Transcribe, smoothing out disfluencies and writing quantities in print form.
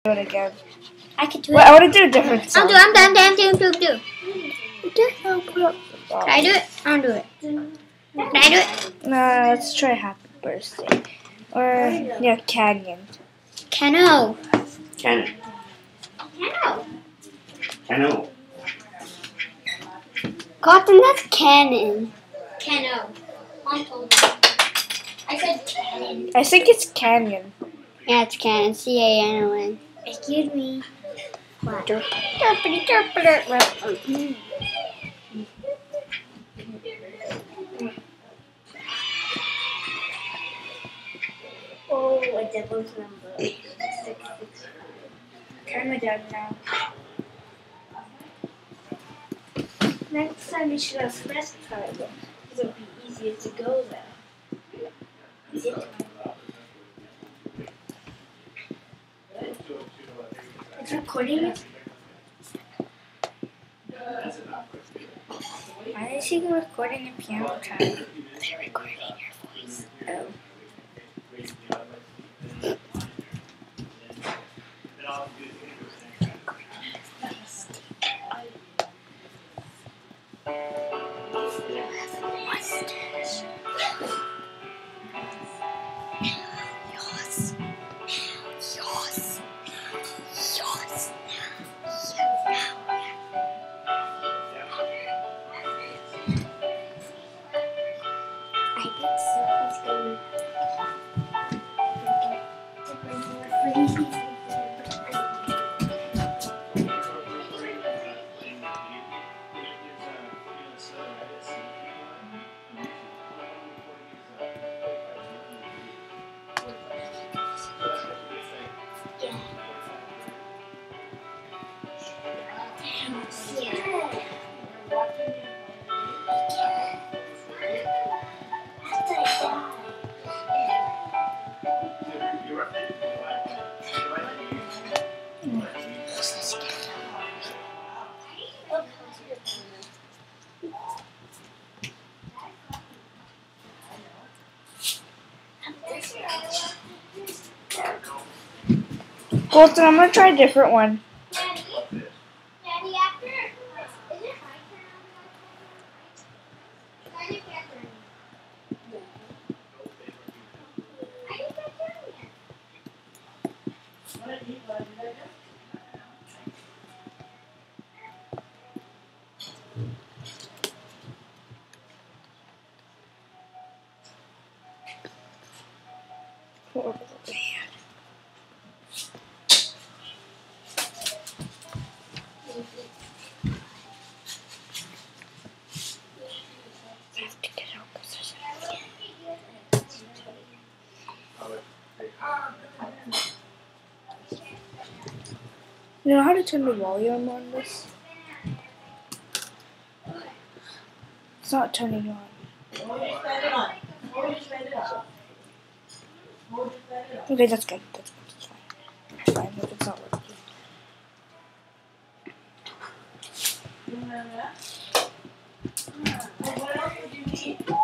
Do it again. I can do it. Wait, I want to do a different song. I'm done. Can I do it? I'll do it. Can I do it? No, let's try Happy Birthday. Or, yeah, Canyon. Cano. Cannon. Cano. Cotton, that's cannon. Cano. Mom told me. I said cannon. I think it's Canyon. Yeah, it's cannon. C-A-N-O-N. Excuse me. What? Oh, a devil's number. 666. Turn my dog now. Next time you should have specified it, because it would be easier to go there. Is it? It's recording it? Why is she recording a piano track? They're recording your voice. Oh. Colton, I'm going to try a different one. You know how to turn the volume on this? It's not turning on. Okay, that's good. That's good. It's fine. It's fine if it's not working. What else would you need?